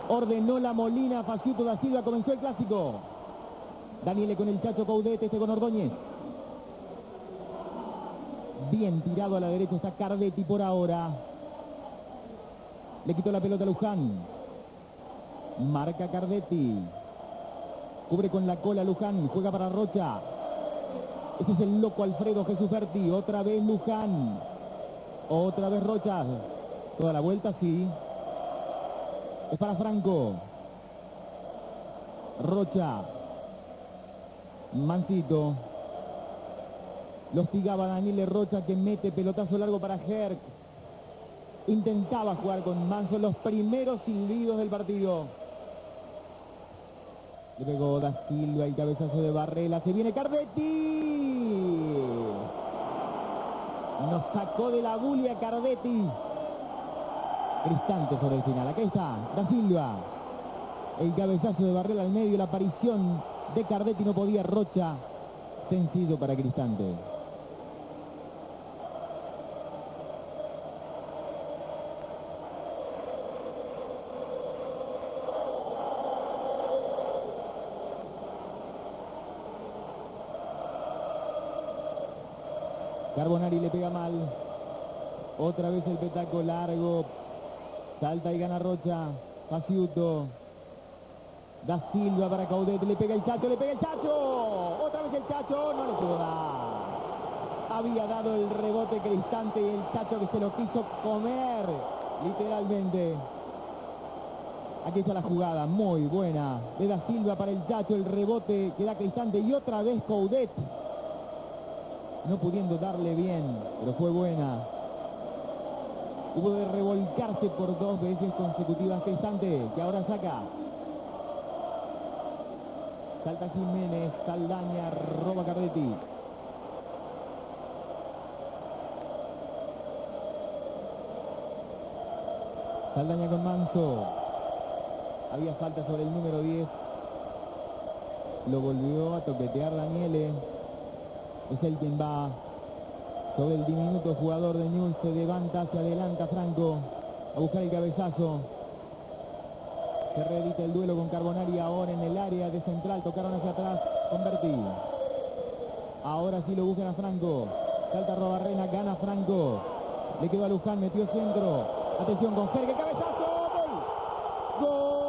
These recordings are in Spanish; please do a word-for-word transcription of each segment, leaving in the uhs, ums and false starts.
Ordenó la Molina, Faciuto da Silva, comenzó el clásico. Daniele con el Chacho Coudet, este con Ordóñez. Bien tirado a la derecha está Cardetti por ahora. Le quitó la pelota a Luján. Marca Cardetti. Cubre con la cola Luján. Juega para Rocha. Ese es el loco Alfredo Jesús Berti. Otra vez Luján. Otra vez Rocha. Toda la vuelta, sí. Es para Franco. Rocha. Mancito. Lo hostigaba Daniele Rocha, que mete pelotazo largo para Herc. Intentaba jugar con Manso los primeros silbidos del partido. Le pegó Da Silva, el cabezazo de Barrela. Se viene Cardetti. Nos sacó de la bulia Cardetti. Cristante sobre el final. Aquí está Da Silva. El cabezazo de Barrela al medio. La aparición de Cardetti, no podía Rocha. Sencillo para Cristante. Carbonari le pega mal. Otra vez el petaco largo. Salta y gana Rocha. Faciuto. Da Silva para Coudet. Le pega el Chacho, le pega el Chacho. Otra vez el Chacho. No le pudo dar. Había dado el rebote Cristante y el Chacho, que se lo quiso comer. Literalmente. Aquí está la jugada. Muy buena. De Da Silva para el Chacho. El rebote que da Cristante. Y otra vez Coudet. No pudiendo darle bien, pero fue buena. Hubo de revolcarse por dos veces consecutivas Cristante, que ahora saca. Salta Jiménez, Saldaña, roba Cardetti. Saldaña con Manso. Había falta sobre el número diez. Lo volvió a toquetear Daniele. Es el quien va sobre el diminuto jugador de Newell's. Se levanta, se adelanta Franco a buscar el cabezazo. Se reedita el duelo con Carbonari ahora en el área de central. Tocaron hacia atrás con Berti. Ahora sí lo buscan a Franco. Salta Robarrena, gana Franco. Le quedó a Luján, metió centro. Atención con Jerge, cabezazo. ¡Gol! ¡Gol!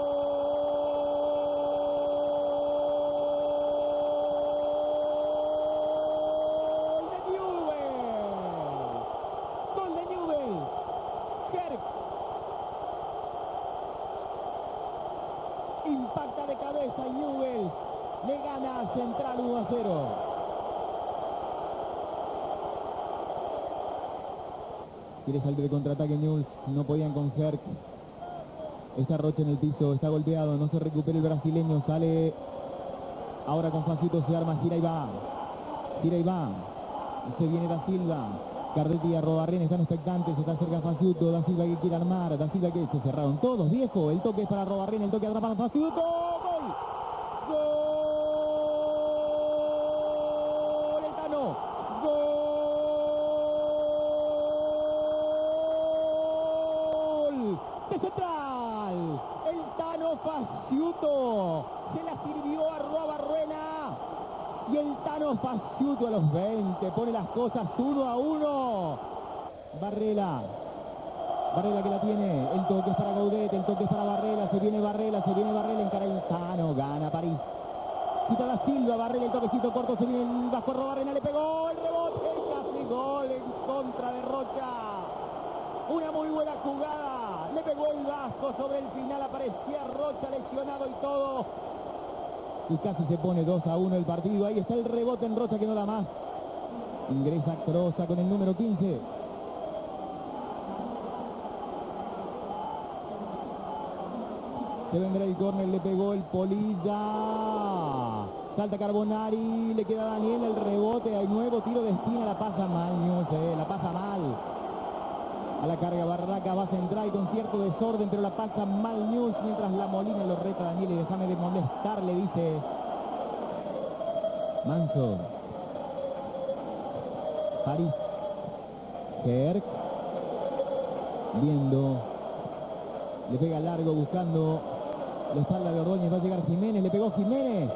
Impacta de cabeza y Newell's le gana a Central uno a cero. Quiere salir de contraataque Newell's, no podían con Herc. Está Rocha en el piso, está golpeado, no se recupera el brasileño, sale ahora con Faciuto, se arma, gira y va. Gira y va. Y se viene Da Silva. Cardetti y Arrobarren están expectantes, está cerca Faciuto. Da Silva que quiere armar, Da Silva que se cerraron todos, viejo. El toque es para Arrobarren, el toque atrás para Faciuto. ¡Gol! ¡Gol! El Tano. ¡Gol! De Central. El Tano Faciuto. Se la sirvió a Arrobarrena. Y el Tano Faciuto a los veinte pone las cosas uno a uno. Barrela. Barrela que la tiene. El toque es para Coudet. El toque es para Barrela. Se viene Barrela. Se viene Barrela. Encara el Tano. Gana París. Quita Da Silva. Barrela. El toquecito corto. Se viene el bajo Robarrena. Le pegó el rebote. Casi gol en contra de Rocha. Una muy buena jugada. Le pegó el bajo sobre el final. Aparecía Rocha lesionado y todo. Y casi se pone dos a uno el partido. Ahí está el rebote en Rocha que no da más. Ingresa Crosa con el número quince. Se vendrá el córner, le pegó el Polilla. Salta Carbonari, le queda a Daniel el rebote. Hay nuevo tiro de esquina, la pasa mal Newell's, eh, la pasa mal. A la carga Barraca, va a centrar con cierto desorden, pero la pasa mal Newell's, mientras la Molina lo reta a Daniel y déjame de molestar, le dice Manso. París. Herc. Viendo. Le pega largo buscando La espalda de Ordóñez, va a llegar Jiménez, le pegó Jiménez.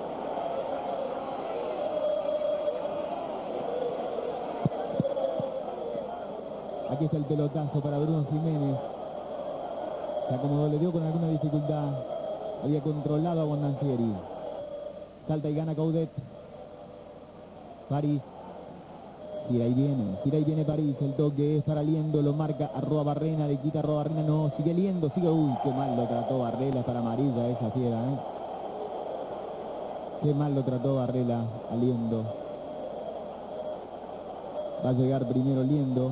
Aquí está el pelotazo para Bruno Jiménez. Se acomodó, le dio con alguna dificultad. Había controlado a Bondancieri. Salta y gana Coudet. París. Gira y viene, gira y viene París. El toque es para Liendo, lo marca Arroa Barrena, le quita Arroa Barrena, no, sigue Liendo, sigue, uy, qué mal lo trató Barrela, para amarilla esa fiera, ¿eh? Qué mal lo trató Barrela a Liendo. Va a llegar primero Liendo.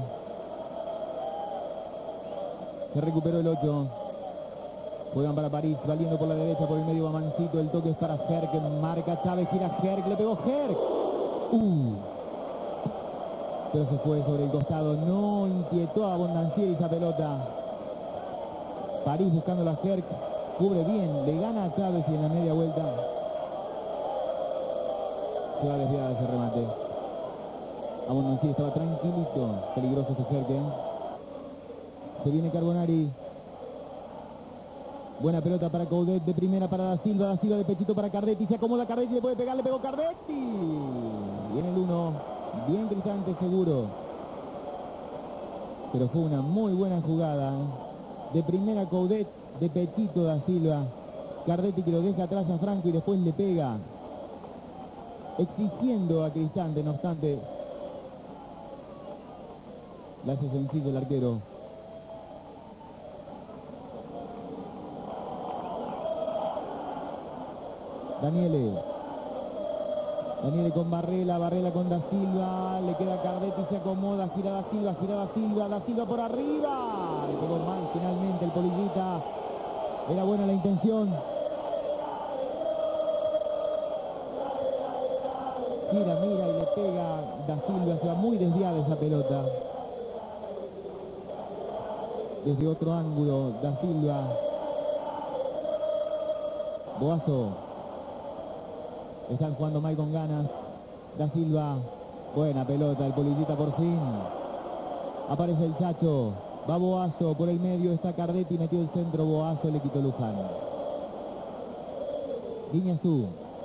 Se recuperó el ocho. Juegan para París, valiendo por la derecha, por el medio va Mancito, el toque es para Herc, marca Chávez, gira Herc, le pegó Herc. Uh. Pero se fue sobre el costado, no inquietó a Bondancieri esa pelota. París buscando la Herc, cubre bien, le gana a Chávez y en la media vuelta se va a desviar ese remate. A Bondancieri estaba tranquilito, peligroso ese Herc, ¿eh? Se viene Carbonari. Buena pelota para Coudet, de primera para Da Silva, Da Silva de pechito para Cardetti, se acomoda Cardetti, le puede pegar, le pegó Cardetti. Viene el uno, bien Cristante seguro. Pero fue una muy buena jugada. De primera Coudet, de pechito Da Silva. Cardetti que lo deja atrás a Franco y después le pega. Exigiendo a Cristante, no obstante. La hace sencillo el arquero. Daniele. Daniele con Barrela, Barrela con Da Silva, le queda Cardetti, se acomoda, gira Da Silva, gira Da Silva, Da Silva por arriba. Le pegó mal finalmente el Polillita. Era buena la intención. Gira, mira y le pega Da Silva, se va muy desviada esa pelota. Desde otro ángulo, Da Silva. Boazo. Están jugando mal con ganas. Da Silva. Buena pelota, el Polillita por fin. Aparece el Chacho. Va Boazo por el medio. Está Cardetti, metió el centro. Boazo le quitó Luján. Guiñazú.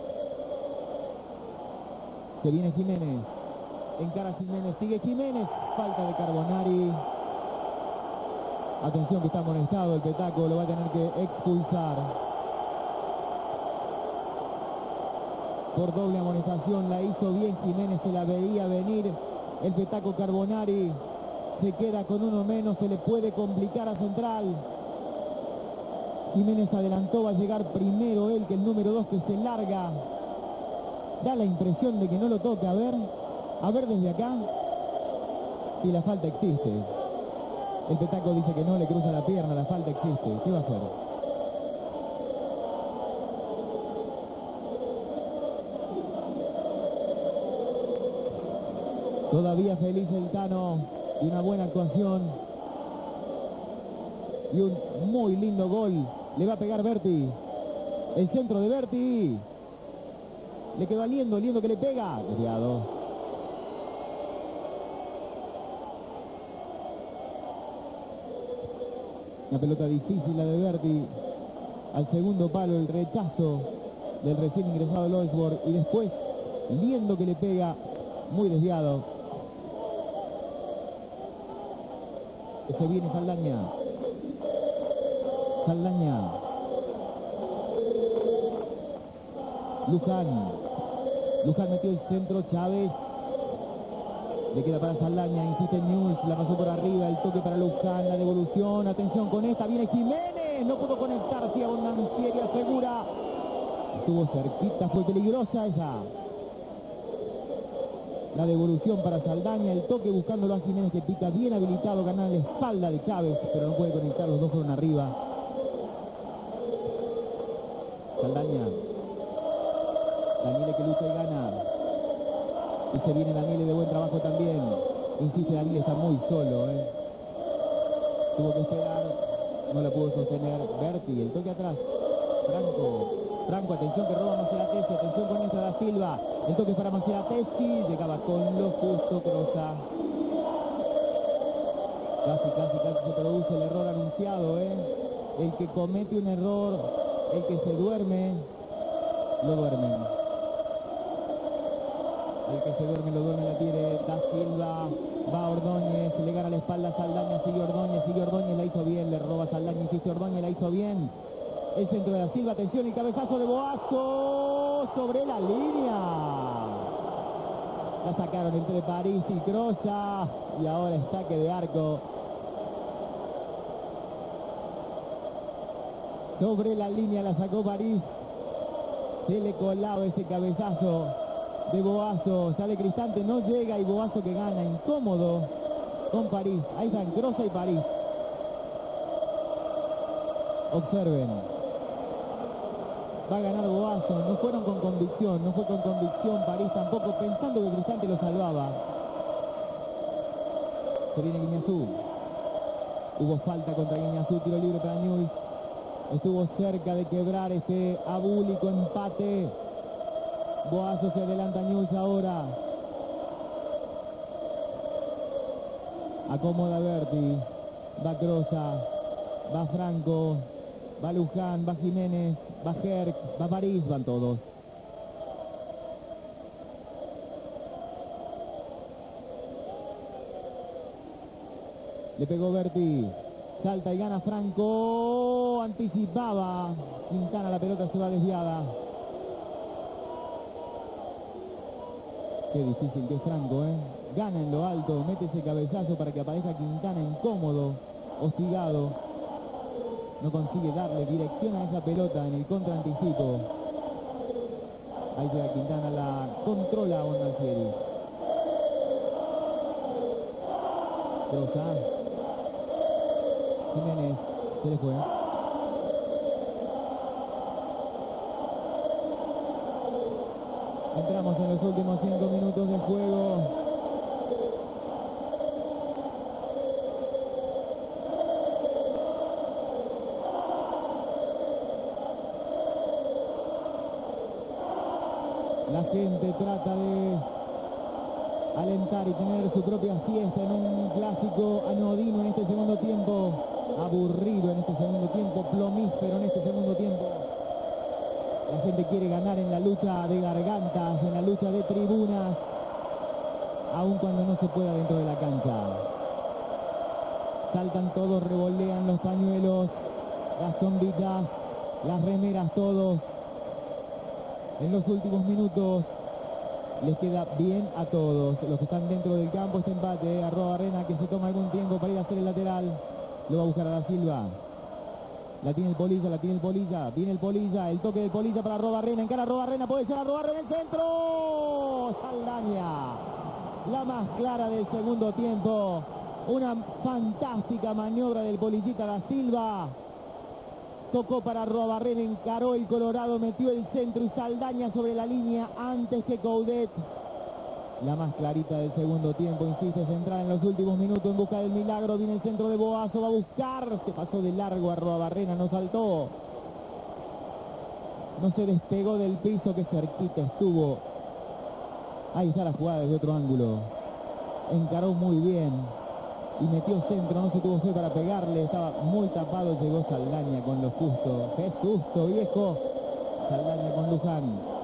Se viene Jiménez. Encara Jiménez. Sigue Jiménez. Falta de Carbonari. Atención que está amonestado el Petaco. Lo va a tener que expulsar. Por doble amonestación, la hizo bien Jiménez, se la veía venir el Petaco. Carbonari se queda con uno menos, se le puede complicar a Central. Jiménez adelantó, va a llegar primero él que el número dos que se larga. Da la impresión de que no lo toca, a ver, a ver desde acá si la falta existe. El Petaco dice que no, le cruza la pierna, la falta existe. ¿Qué va a hacer? Todavía feliz el Tano y una buena actuación y un muy lindo gol. Le va a pegar Berti. El centro de Berti. Le quedó a Liendo, Liendo que le pega. Desviado. Una pelota difícil la de Berti. Al segundo palo el rechazo del recién ingresado Loisborg. Y después Liendo que le pega. Muy desviado. Se viene Saldaña. Saldaña. Luján. Luján metió el centro. Chávez. Le queda para Saldaña. Insiste News. La pasó por arriba. El toque para Luján. La devolución. Atención con esta. Viene Jiménez. No pudo conectarse a Bondancieri. Asegura. Estuvo cerquita. Fue peligrosa esa. La devolución para Saldaña, el toque buscándolo a Jiménez que pica bien habilitado, ganar la espalda de Chávez, pero no puede conectar, los dos fueron arriba. Saldaña. Daniele que lucha y gana. Y se viene Daniele de buen trabajo también. Insiste, Daniele está muy solo, ¿eh? Tuvo que esperar, no la pudo sostener. Berti, el toque atrás. Franco. Franco, atención que roba Maceratesi, atención con esta Da Silva. El toque para Maceratesi, llegaba con lo justo, Crosa. Casi, casi, casi se produce el error anunciado, ¿eh? El que comete un error El que se duerme, lo duermen. El que se duerme, lo duerme, la tiene Da Silva. Va Ordóñez, le gana la espalda a Saldaña, sigue Ordóñez, sigue Ordóñez, la hizo bien, le roba Saldaña, insiste Ordóñez, la hizo bien. El centro de Da Silva, atención, el cabezazo de Boazo sobre la línea. La sacaron entre París y Crosa y ahora es saque de arco. Sobre la línea la sacó París. Se le colaba ese cabezazo de Boazo. Sale Cristante, no llega y Boazo que gana incómodo con París. Ahí están Crosa y París. Observen. Va a ganar Boazo. No fueron con convicción. No fue con convicción París tampoco, pensando que Cristante lo salvaba. Se viene Guiñazú. Hubo falta contra Guiñazú. Tiro libre para Newell's. Estuvo cerca de quebrar este abúlico empate. Boazo se adelanta a Newell's ahora. Acomoda Berti. Va Crosa. Va Franco. Va Luján. Va Jiménez. Va Herc. Va París. Van todos. Le pegó Berti. Salta y gana Franco. Anticipaba Quintana, la pelota se va desviada. Qué difícil que es Franco, ¿eh? Gana en lo alto, mete ese cabezazo para que aparezca Quintana incómodo, hostigado. No consigue darle dirección a esa pelota en el contraanticipo. Ahí llega Quintana, la controla a Bondancieri. Crosa. Jiménez. Se le fue. Entramos en los últimos cinco minutos de juego. La gente trata de alentar y tener su propia fiesta en un clásico anodino en este segundo tiempo. Aburrido en este segundo tiempo, plomífero en este segundo tiempo. La gente quiere ganar en la lucha de gargantas, en la lucha de tribunas, aun cuando no se pueda dentro de la cancha. Saltan todos, revolean los pañuelos, las sombritas, las remeras, todos. En los últimos minutos les queda bien a todos. Los que están dentro del campo, este empate. Arrobarrena que se toma algún tiempo para ir a hacer el lateral. Lo va a buscar a Da Silva. La tiene el Polilla, la tiene el Polilla. Viene el Polilla, el toque del Polilla para Arrobarrena. Encara Arrobarrena, puede ser Arrobarrena en el centro. Saldaña. La más clara del segundo tiempo. Una fantástica maniobra del Polillita Da Silva. Tocó para Arrobarrena, encaró el Colorado, metió el centro y Saldaña sobre la línea antes que Coudet. La más clarita del segundo tiempo, insiste, central en los últimos minutos en busca del milagro. Viene el centro de Boazo, va a buscar. Se pasó de largo a Arrobarrena, no saltó. No se despegó del piso, que cerquita estuvo. Ahí está la jugada desde otro ángulo. Encaró muy bien. Y metió centro, no se tuvo fe para pegarle. Estaba muy tapado, llegó Saldaña con lo justo. ¡Qué susto, viejo! Saldaña con Luján.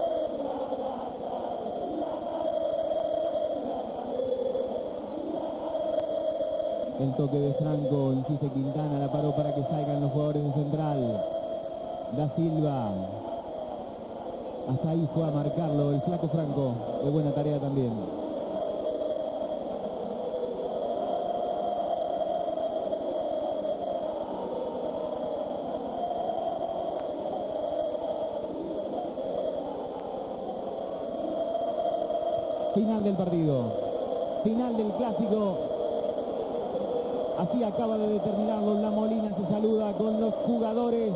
El toque de Franco, insiste Quintana, la paró para que salgan los jugadores de central. Da Silva. Hasta ahí fue a marcarlo el flaco Franco. De buena tarea también. Final del partido. Final del clásico. Así acaba de determinarlo La Molina, se saluda con los jugadores.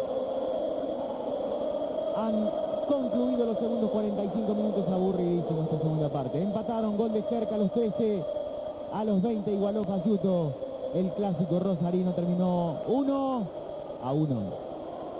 Han concluido los segundos cuarenta y cinco minutos, aburridísimo esta segunda parte. Empataron, gol de cerca a los trece, a los veinte igualó Fasciuto. El clásico rosarino terminó uno a uno.